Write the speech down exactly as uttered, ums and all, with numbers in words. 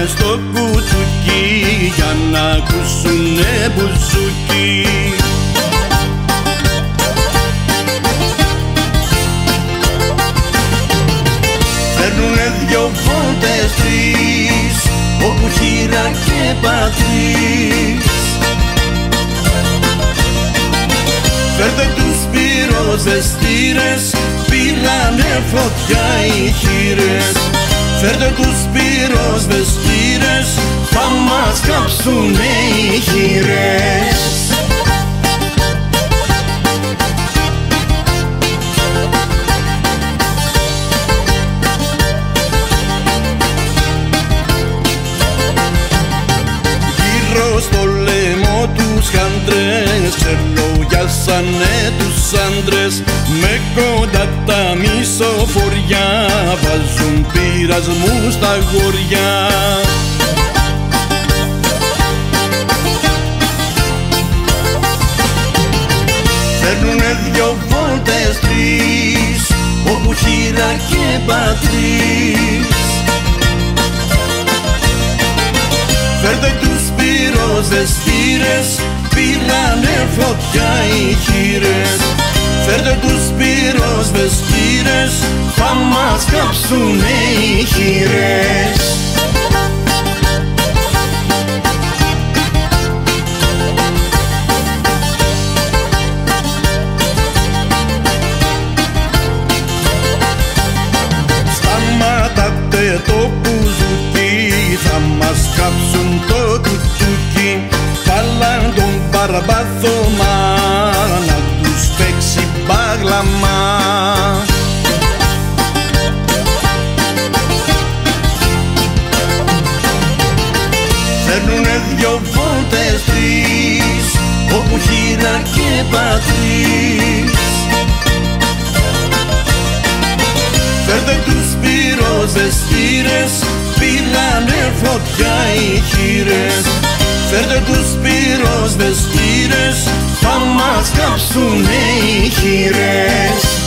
στο κουτσουκί για να ακούσουνε μπουζούκι. Φέρνουνε δυο βόλτες τρεις, όπου χείρα και πατρίς. Φέρτε τους πυροσβεστήρες, πήρανε φωτιά οι χείρες. Φέρτε τους πυροσβεστήρες, θα μας κάψουνε οι χείρες. Γύρω στο λαιμό τους χαντρές ξελογιάσανε τους άντρες. Με κοντά τα μισοφοριά βάζουν πειρασμού στα γοριά. Φέρνουνε δυο βόλτες τρεις, όπου χείρα και πατρίς. Φέρτε τους πυροσβεστήρες, πήρανε φωτιά οι χείρες. Φέρτε τους πυροσβεστήρες, θα μας κάψουνε οι χείρες. Σταματάτε το μπουζούκι, θα μας κάψουν το κουτσούκι. Βάλαν τον Μπαρμπάθωμα να τους παίξει μπάγλαμα. Φέρνουνε δυο βόλτες τρεις, όπου χείρα και πατρίς. Φέρτε τους πυροσβεστήρες, πήρανε φωτιά οι χείρες. Φέρτε τους πυροσβεστήρες, θα μας κάψουνε οι χείρες.